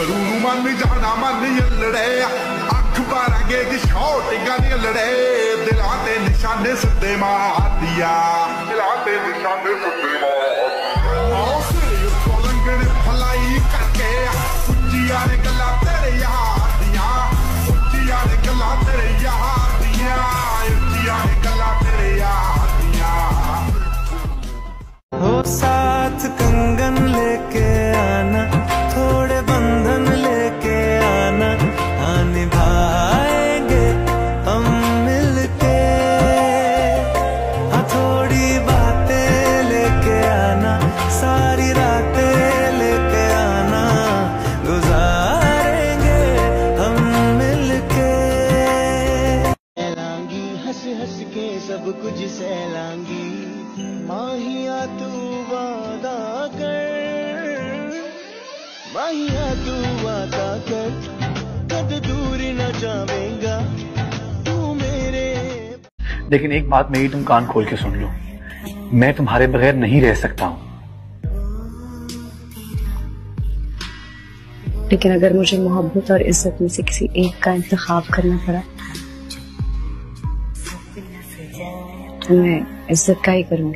घबरू मन जाना मन लड़े अख मारांगे कि शॉटिंगा नहीं लड़े दिलां ते निशाने सिद्धे मार दिया दिलां ते निशाने सिद्धे मार सिर पलंगण फलाई करके उच्चियां ने गल्लां तेरे यार दियां उच्चियां ने गल्लां तेरे यार दियां उच्चियां ने गल्लां तेरे यार दियां हो साथ कंगन लेके आना थोड़े बंधन लेके आना निभाएंगे हम मिलके थोड़ी बातें लेके आना सारी रातें लेके आना गुजारेंगे हम मिलके सहलांगी हंस हंस के सब कुछ सहलांगी माहिया तू वादा कर माहिया तू वादा कर कद दूर न जावेगा तू मेरे। लेकिन एक बात मेरी तुम कान खोल के सुन लो, मैं तुम्हारे बगैर नहीं रह सकता हूँ। लेकिन अगर मुझे मोहब्बत और इज्जत में से किसी एक का इंतखाब करना पड़ा तो मैं इज्जत का ही करूंगी।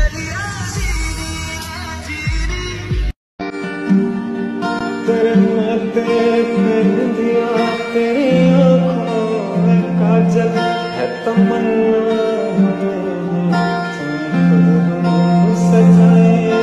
तेरे नाते कर दिया तेरी आँखों में काजल है तमन्ना सजाए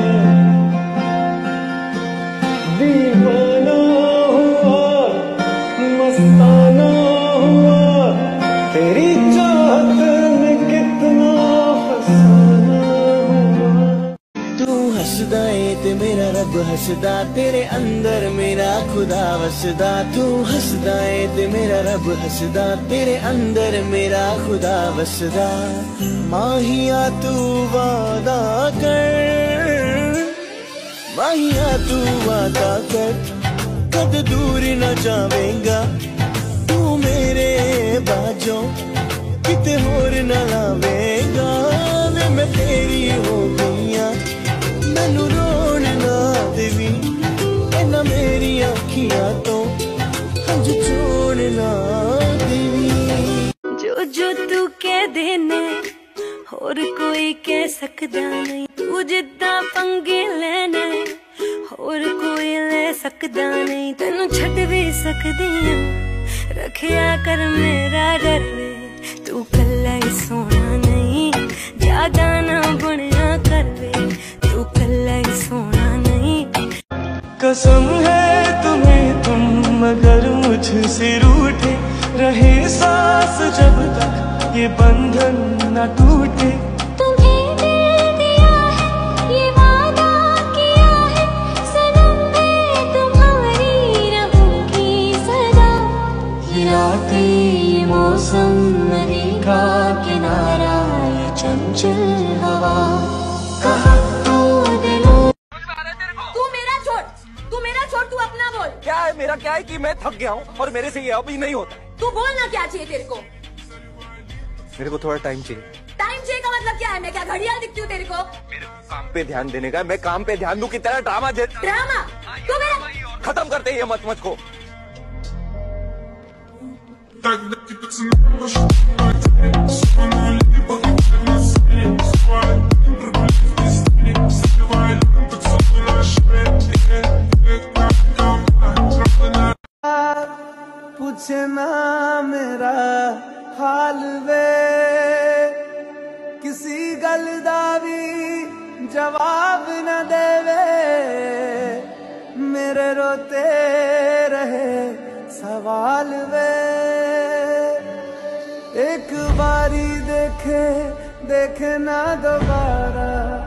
दीवाना हुआ मस्ताना हुआ तेरी चाहत में कितना फसाना हुआ। तू हंसदा है ते मेरा रब हंसदा तेरे अंदर मेरा खुदा वसदा तू हंसदा है ते मेरा रब हंसदा तेरे अंदर मेरा खुदा वसदा माहिया तू वादा कर माहिया तू वादा कर कद दूर न जावेगा तू मेरे बाजों किते होर न लावेगा वे मैं तेरी हो गईया मैनू रोन ना देवी इन्ना मेरी अखियां तो हंज छोड़ ना देवी। जो जो तू कह देने होर कोई कह सकदा नहीं तू जिद्दां पंगे लेने होर कोई ले सकदा नहीं तेनू छड्ड भी सकदी हां रखिया कर मेरा डर वे तू कल्ला ही सोना नहीं ज्यादा ना बनिया कर वे तू कल्ला ही सोना नहीं। कसम है तुम्हें तुम मगर मुझसे रूठे रहे सांस जब तक ये बंधन न टूटे। तुम्हें दिल दिया है ये वादा किया है सनम मैं तुम्हारी रहूंगी सदा। ये रातें ये मौसम नदी का किनारा ये चंचल हवा कहा तो दिलों। तू मेरा छोड़ तू अपना बोल। क्या है मेरा क्या है कि मैं थक गया हूँ और मेरे से ये अभी नहीं होता। तू बोलना क्या चाहिए तेरे को? मेरे को थोड़ा टाइम चाहिए। टाइम चाहिए का मतलब क्या है? मैं क्या घड़ियाल दिखती हूँ तेरे को? मेरे को काम पे ध्यान देने का, मैं काम पे ध्यान दूं की तरह ड्रामा तू मेरा खत्म करते हैं ये मत को। पूछना मेरा हाल वे किसी गल दा भी जवाब न देवे मेरे रोते रहे सवाल वे एक बारी देखे देखे ना दोबारा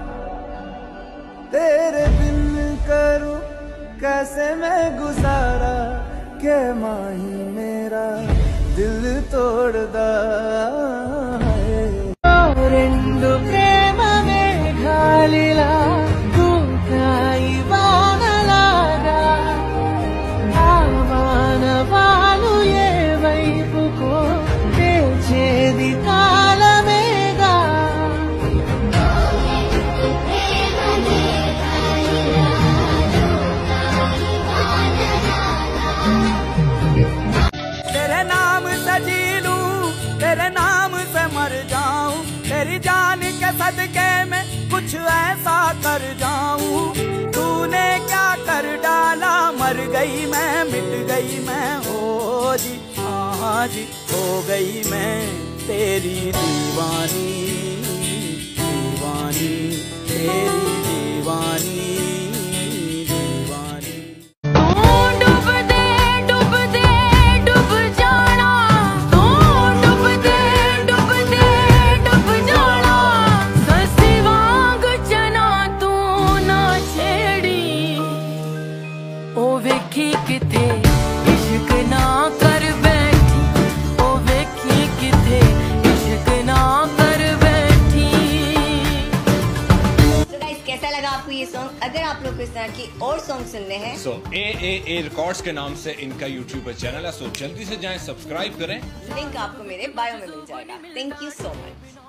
तेरे बिन करूं कैसे मैं गुजारा के माही मेरा दिल तोड़दा है। రెండు ప్రేమ మేఘాలిలా కూతాయి వానలాగా ఆ వానవాలు ఏ వైపుకో తెచేది కాలమేగా के सदके में कुछ ऐसा कर जाऊं, तूने क्या कर डाला, मर गई मैं, मिट गई मैं, हो जी हाँ जी, हो गई मैं तेरी दीवानी, दीवानी तेरी दीवानी, दीवानी। तू डूब दे डूब दे डूब जाना, तू डूब दे डूब दे डूब जाना, ससी वांग चना तू ना छेड़ी, ओ वेखी किथे इश्क ना कर बैठी, ओ वेखी किथे इश्क ना कर बैठी। तो गाइस कैसा लगा आपको ये सॉन्ग? अगर आप लोग को इस तरह की और सॉन्ग सुनने हैं सो AAA रिकॉर्ड्स के नाम से इनका यूट्यूब चैनल है, सो जल्दी से जाएं सब्सक्राइब करें, लिंक आपको मेरे बायो में मिल जाएगा। Thank you so much.